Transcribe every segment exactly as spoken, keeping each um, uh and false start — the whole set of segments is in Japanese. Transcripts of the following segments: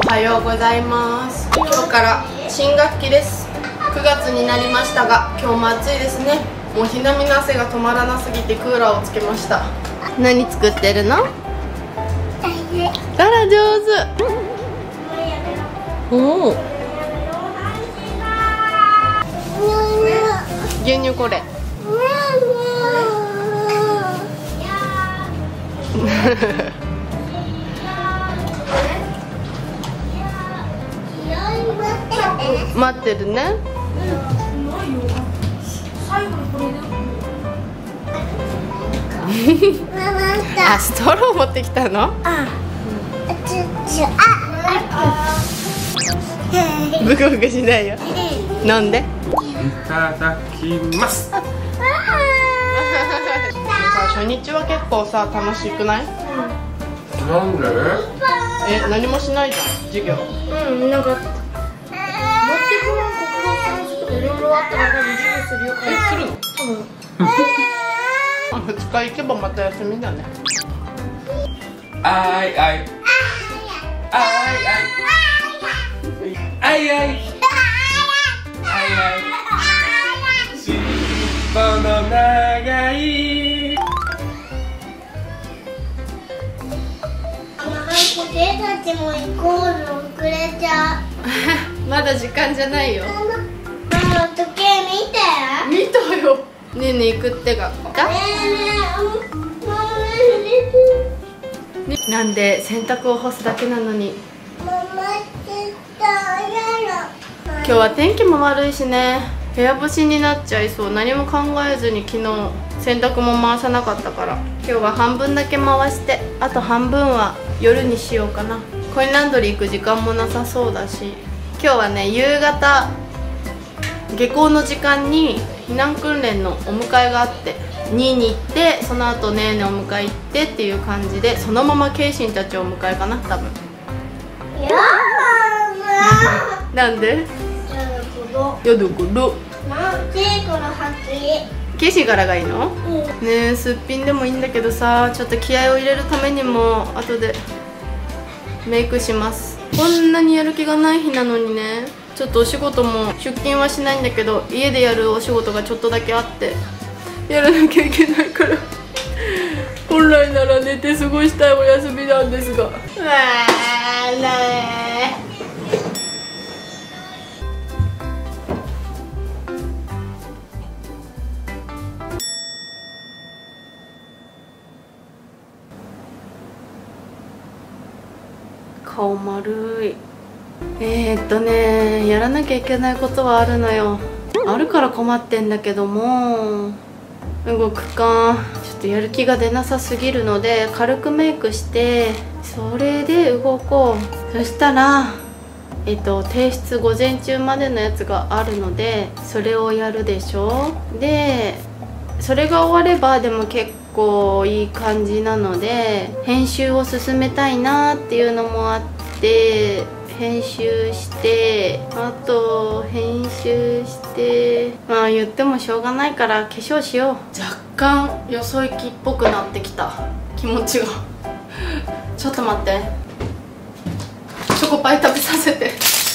はようございます。今日から新学期です。くがつになりましたが、今日も暑いですね。もうひなみの汗が止まらなすぎてクーラーをつけました。何作ってるの？あら、上手。おお。牛乳これ。待ってるね。あ、ストロー持ってきたの？ブクブクしないよ。飲んで。いただきます。さあ、初日は結構さ、楽しくない？ なんで？ え、何もしないじゃん、授業。うん、なんかいろいろあったら多分授業するよ。え、するの？多分。ふつか行けばまた休みだね。 あいあい。あいあい。あいあい。あいあい。尻尾の長い。 ポテたちもイコール遅れちゃう。 まだ時間じゃないよ。 ママ、時計見て。 見たよ。ねえねえ、行くって学校。 ねえねえ、ママ寝て。 なんで洗濯を干すだけなのに。 ママってたやろ。 今日は天気も悪いしね、部屋干しになっちゃいそう。何も考えずに昨日洗濯も回さなかったから、今日は半分だけ回して、あと半分は夜にしようかな。コインランドリー行く時間もなさそうだし、今日はね、夕方下校の時間に避難訓練のお迎えがあって、にに行って、その後ねーねーお迎え行ってっていう感じで、そのままケイシンたちをお迎えかな、多分。 やだ。 なんで？ やだこど。 やだこど。 なんでこのはき。 ケイシンからがいいの？ うん。 ねえ、すっぴんでもいいんだけどさ、ちょっと気合を入れるためにも後でメイクします。こんなにやる気がない日なのにね、ちょっとお仕事も出勤はしないんだけど、家でやるお仕事がちょっとだけあってやらなきゃいけないから、本来なら寝て過ごしたいお休みなんですが。うわーねー。顔丸い。えー、っとねやらなきゃいけないことはあるのよ。あるから困ってんだけども、動くかちょっとやる気が出なさすぎるので、軽くメイクしてそれで動こう。そしたらえっと提出午前中までのやつがあるので、それをやるでしょ。でそれが終わればでも結構いい感じなので、編集を進めたいなっていうのもあって、編集して、あと編集して、まあ言ってもしょうがないから化粧しよう。若干よそ行きっぽくなってきた、気持ちが。ちょっと待って、チョコパイ食べさせて。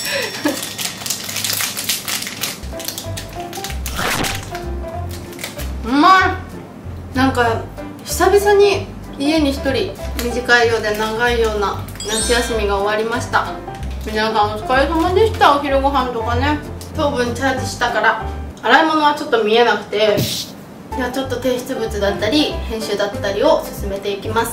うまい。なんか久々に家に一人、短いようで長いような夏休みが終わりました。皆さんお疲れ様でした。お昼ご飯とかね。糖分チャージしたから洗い物はちょっと見えなくて、じゃあちょっと提出物だったり編集だったりを進めていきます。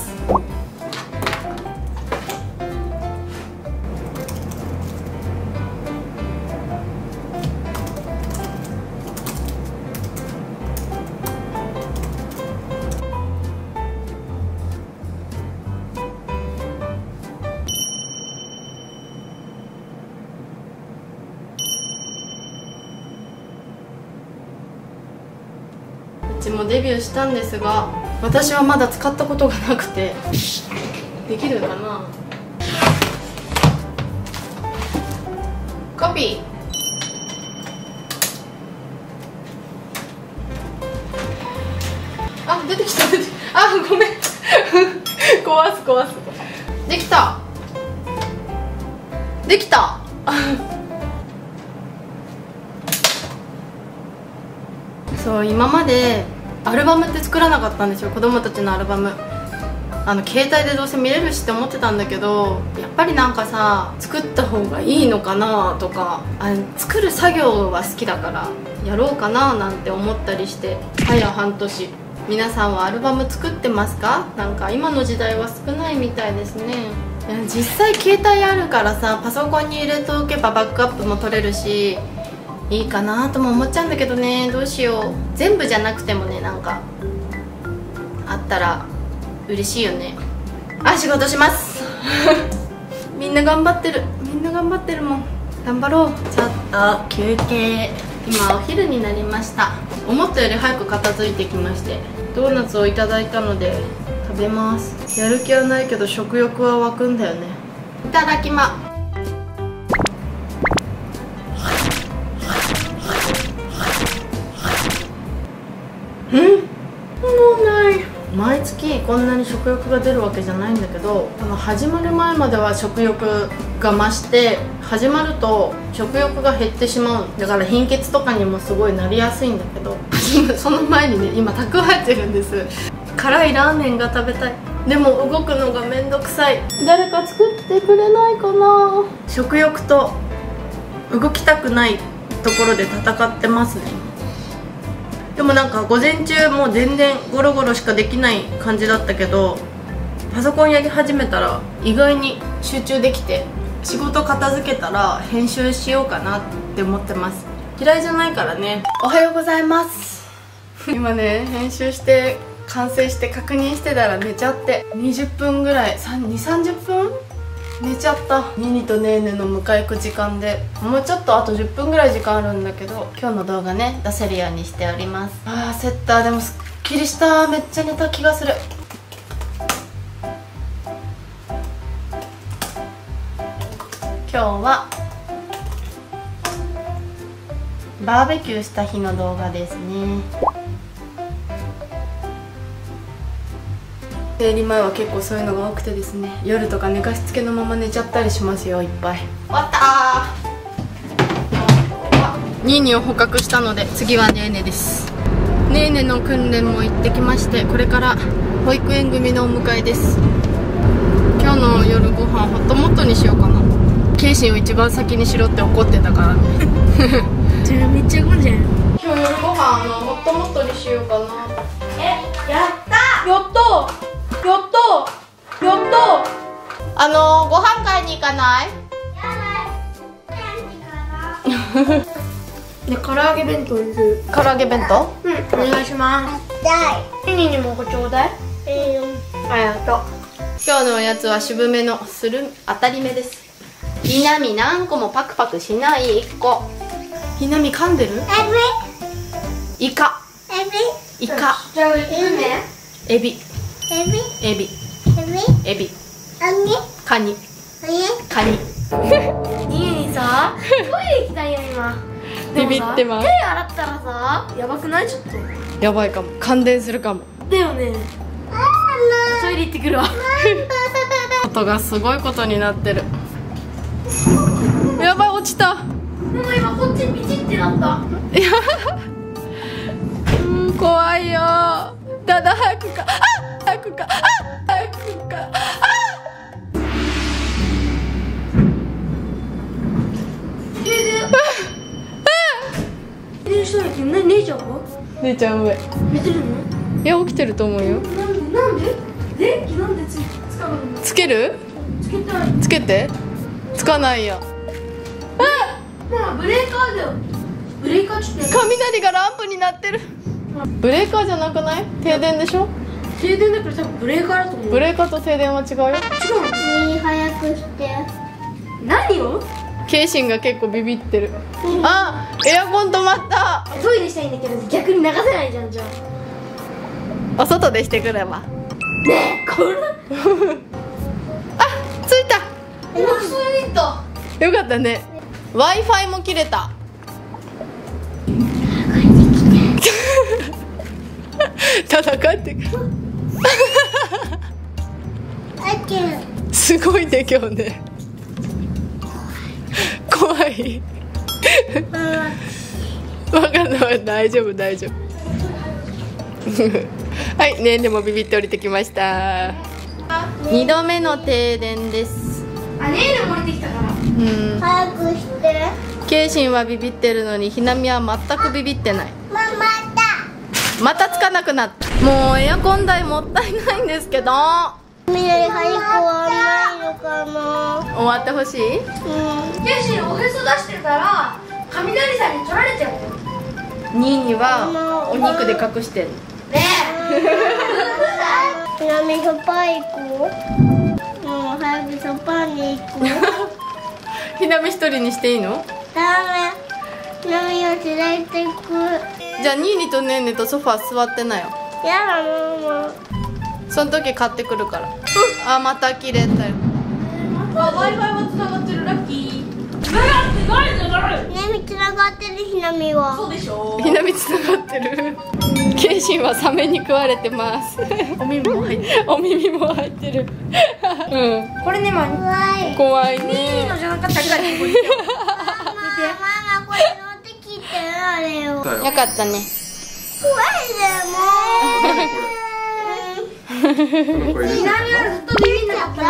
うちもデビューしたんですが、私はまだ使ったことがなくて、できるかな。コピー。あ、出てきた出てきた。あ、ごめん壊す壊す。できた。 できたそう、今までアルバムって作らなかったんですよ、子供たちのアルバム。あの携帯でどうせ見れるしって思ってたんだけど、やっぱりなんかさ、作った方がいいのかなとか、あの作る作業は好きだからやろうかななんて思ったりして、早半年。皆さんはアルバム作ってますか？なんか今の時代は少ないみたいですね。いや実際携帯あるからさ、パソコンに入れておけばバックアップも取れるしいいかなとも思っちゃうんだけどね。どうしよう。全部じゃなくてもね、なんかあったら嬉しいよね。あ、仕事しますみんな頑張ってる、みんな頑張ってるもん。頑張ろう。ちょっと休憩。今お昼になりました。思ったより早く片付いてきまして、ドーナツをいただいたので食べます。やる気はないけど食欲は湧くんだよね。いただきま。うん、もうない。毎月こんなに食欲が出るわけじゃないんだけど、あの始まる前までは食欲が増して、始まると食欲が減ってしまう。だから貧血とかにもすごいなりやすいんだけどその前にね、今蓄えてるんです。辛いラーメンが食べたい。でも動くのがめんどくさい。誰か作ってくれないかな。食欲と動きたくないところで戦ってますね。でもなんか午前中もう全然ゴロゴロしかできない感じだったけど、パソコンやり始めたら意外に集中できて、仕事片付けたら編集しようかなって思ってます。嫌いじゃないからね。おはようございます今ね、編集して完成して確認してたら寝ちゃって、にじゅっぷんぐらい、にじゅう、さんじゅっぷん寝ちゃった。ニニとネーネの迎え行く時間で、もうちょっとあとじゅっぷんぐらい時間あるんだけど、今日の動画ね出せるようにしております。あー、セッターでもすっきりした。めっちゃ寝た気がする。今日はバーベキューした日の動画ですね。生理前は結構そういうのが多くてですね、夜とか寝かしつけのまま寝ちゃったりしますよ、いっぱい。終わったー。ニーニーを捕獲したので、次はネーネです。ネーネの訓練も行ってきまして、これから保育園組のお迎えです。今日の夜ご飯ホットモットにしようかな。ケイシンを一番先にしろって怒ってたからねじゃあめっちゃごんじゃん。 今日夜ご飯あのホットモットにしようかな。 え、やったやったやったやったあのー、ご飯買いに行かない？ ね、唐揚げ弁当にする。 唐揚げ弁当？ うん、お願いします。だいニにもごちょうだい。えー、ありがとう。 今日のおやつは渋めのする当たり目です。ひなみ何個もパクパクしない。いっこ。ひなみ噛んでる？イカエビイカじゃあ、エビエビエビエビエビエビあにカニあにカニににさ、トイレ行きたいよ今。 ビビってます。 手洗ったらさ、やばくない？ちょっとやばいかも。感電するかも。 だよね。トイレ行ってくるわ音がすごいことになってる。やばい、落ちた。 でも今こっちピチってなった。 いやうん、怖いよ。だだ早くか、あ早くか、あ早くか、あ停電停電したらきね、姉ちゃんは姉ちゃん上寝てるの？ いや起きてると思うよ。 なんでなんで電気なんでつつかないの？ つける？ つけたい。 つけて。つかないよ。 まあブレーカーだよ。ブレーカー来て。 雷がランプになってる。ブレーカーじゃなくない？停電でしょ？ 停電だから多分ブレーカーだと思う。 ブレーカーと停電は違うよ。 違うの？ね、早くして。何を？ ケイシンが結構ビビってる。あ、エアコン止まった。 トイレしたいんだけど逆に流せないじゃん。じゃあお外でしてくれば。 ねえ、これあ、ついた。 おついた。 よかったね。Wi-Fi も切れた。ただ帰ってくるすごいね今日ね。 怖い。わかんない、大丈夫大丈夫。はい、ねんでもビビって降りてきました。にどめの停電です。 あ、ねえでも降りてきたから。 うん。 早くして。 ケイシンはビビってるのにひなみは全くビビってない。 ママだ。 またつかなくなった。もうエアコン代もったいないんですけど。 みんなに早く終わんないのかな。 終わってほしい？ うん。ケイシンおへそ出してたら雷さんに取られちゃうよ。 にいにはお肉で隠してる。 ねえ。ひなみそば行こう。もう早くそばに行こう。 ひなみ一人にしていいの？ ダメ。ひなみを連れてく。 じゃあにいにとねんねとソファー座ってなよ。 やだママ。 その時買ってくるから。あ、また切れたよ。 あ、ワイファイは繋がってる、ラッキー。繋がってないじゃない。 ひなみつながってるひなみは。 そうでしょ。 ひなみつながってる。ケイシンはサメに食われてます。お耳も入ってる。お耳も入ってる。うん。 これね、ママ。怖い。 怖いね。 のじゃなかったからこれ。ママ、ママこれ乗ってきてあれよ。 よかったね。 怖いでも。ひなみはずっとビビんなかった。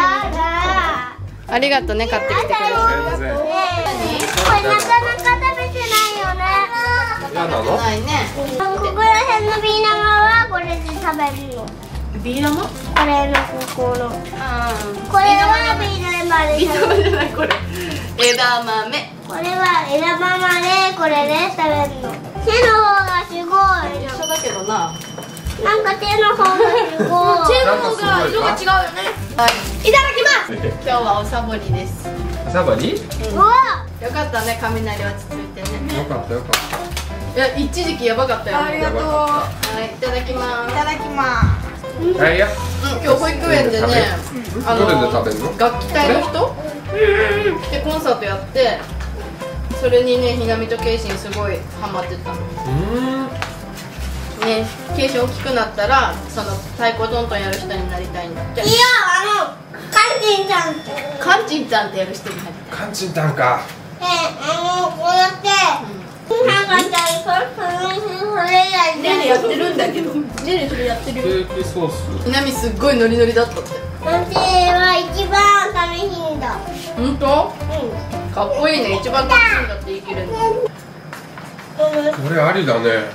ありがとうね、買ってきてくれて。 全然。 これなかなか食べてないよね。 やだの？ ないね。 ここら辺のビー玉はこれで食べるの。 ビー玉？ これのここの。 ああ。 これはビー玉でビー食べる。 玉じゃないこれ。枝豆。 これは枝豆でこれで食べるの。手の方がすごい。 一緒だけどな。 なんか手の方がすごい。手の方が色が違うよね。 はい。 いただきます。 今日はおサボりです。 サバに？ うわ。 よかったね、雷落ち着いてね。 よかったよかっいや、一時期やばかったよ。 ありがとう。 はい、いただきます。 いただきまた。はいや。 うん、今日保育園でね、あのどれで食べるの？ 楽器隊の人でコンサートやって、それにね、ひなみとケイシンすごいハマってたの。 うーん。 ね、ケイシン大きくなったら、その太鼓トントンやる人になりたいんだって。 す。いや、あのカンチンちゃんって。 カンチンちゃんってやる人になりたい。 カンチンタンか。 え、あのこうやって。なんかじゃあそれそれやりたい。 ねねやってるんだけど。ねねそれやってるよ。 ケーキソース。 ひなみすっごいノリノリだったって。 私は一番楽しいんだ。 本当？ うん。 かっこいいね、一番楽しいんだって言い切れるの。 これありだね。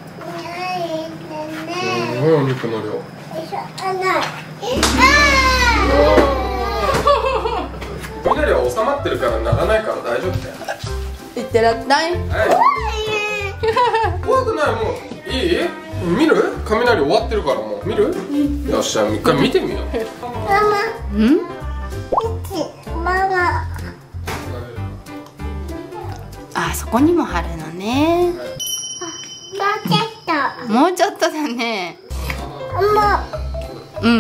すごいお肉の量。雷は収まってるからならないから大丈夫だよ。 いってらっしゃい。 はい。怖くない、もういい？見る？雷終わってるからもう見る？よっしゃ、一回見てみよう。 うん？ ママ。 あ、そこにも貼るのね。もうちょっとだね。うん。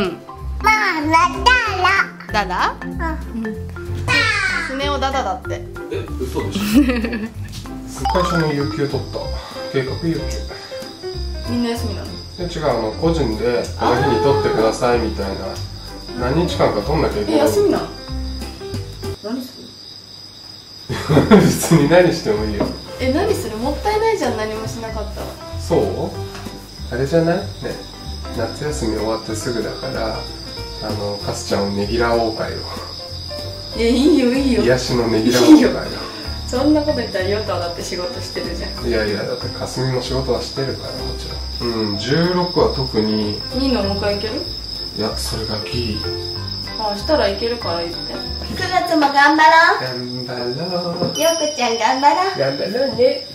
ダダ？うん。スネ夫ダダだって。 え、嘘でしょ。会社の有給取った。計画有給。 みんな休みなの？ で違う、あの個人でこの日に取ってくださいみたいな。何日間か取んなきゃいけえ、 ない。 休みなの？何する？ 別に何してもいいよ。 え、何する？もったいないじゃん、何もしなかったら。 そう？あれじゃない？ね、夏休み終わってすぐだから、あのカスちゃんをねぎらおうかよ。 え、いいよいいよ。 癒しのねぎらおうかよ。 そんなこと言ったらヨタだって仕事してるじゃん。 いやいや、だってかすみも仕事はしてるからもちろん。うん、じゅうろくは特に。 にのお迎えいける？ いや、それがギリ。 あ、したらいけるから言って。 くがつも頑張ろ頑張ろう。 う。よくちゃん頑張ろう。 頑張ろうね。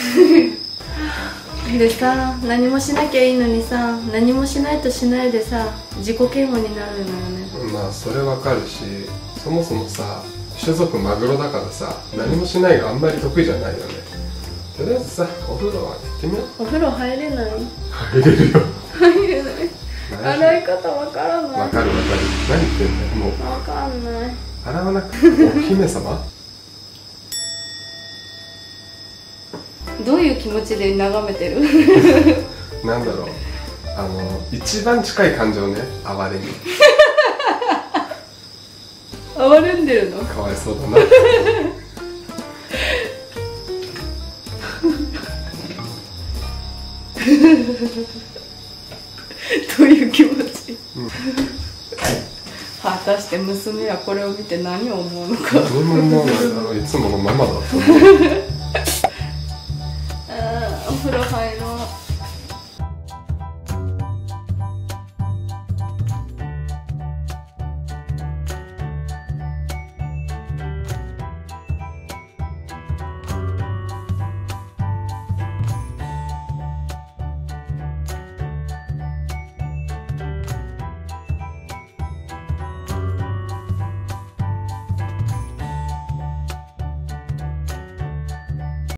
でさ、何もしなきゃいいのにさ、何もしないとしないでさ、自己嫌悪になるのよね。 まあそれわかるし、そもそもさ、種族マグロだからさ、何もしないがあんまり得意じゃないよね。とりあえずさ、お風呂は行ってみよう。 お風呂入れない？ 入れるよ。 入れない。洗い方わからない。 わかるわかる。何言ってんだよ、もう。 わかんない。 洗わなくてお姫様？ どういう気持ちで眺めてる？ なんだろう、あの一番近い感情ね、哀れに。 哀れんでるの？ かわいそうだな。 どういう気持ち、 うん、 果たして娘はこれを見て何を思うのか。 何も思わないだろう、いつものママだと思う。 あー、お風呂入ろう。